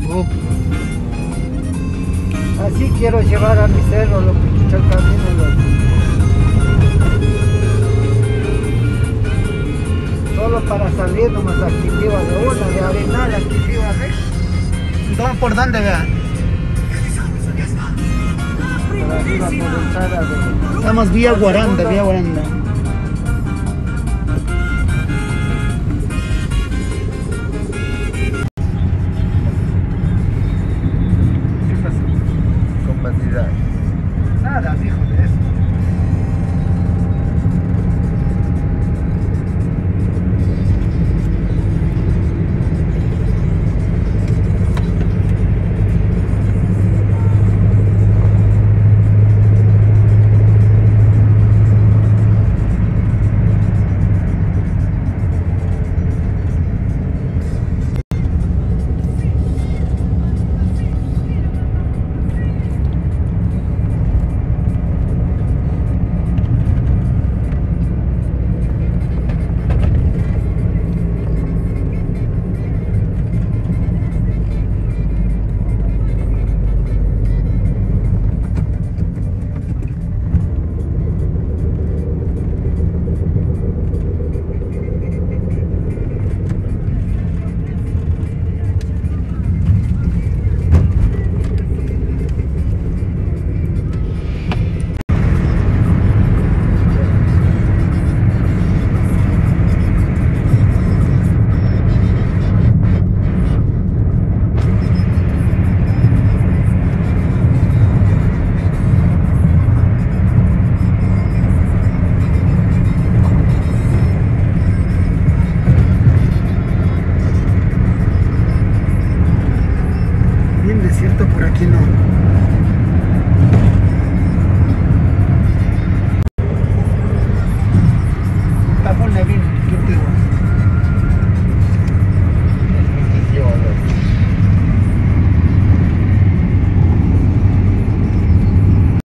Uf. Así quiero llevar a mi cerro, lo que escucha el camino, solo para salir nomás aquí viva de una, de Arenal, aquí viva de... Entonces, ¿por dónde vea? Para arriba por Entrada de... Estamos vía Guaranda, vía Guaranda.